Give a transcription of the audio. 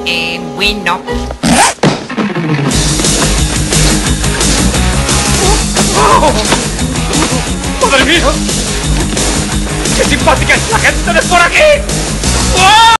Bueno. ¡Madre mía! ¡Qué simpática es la gente de por aquí!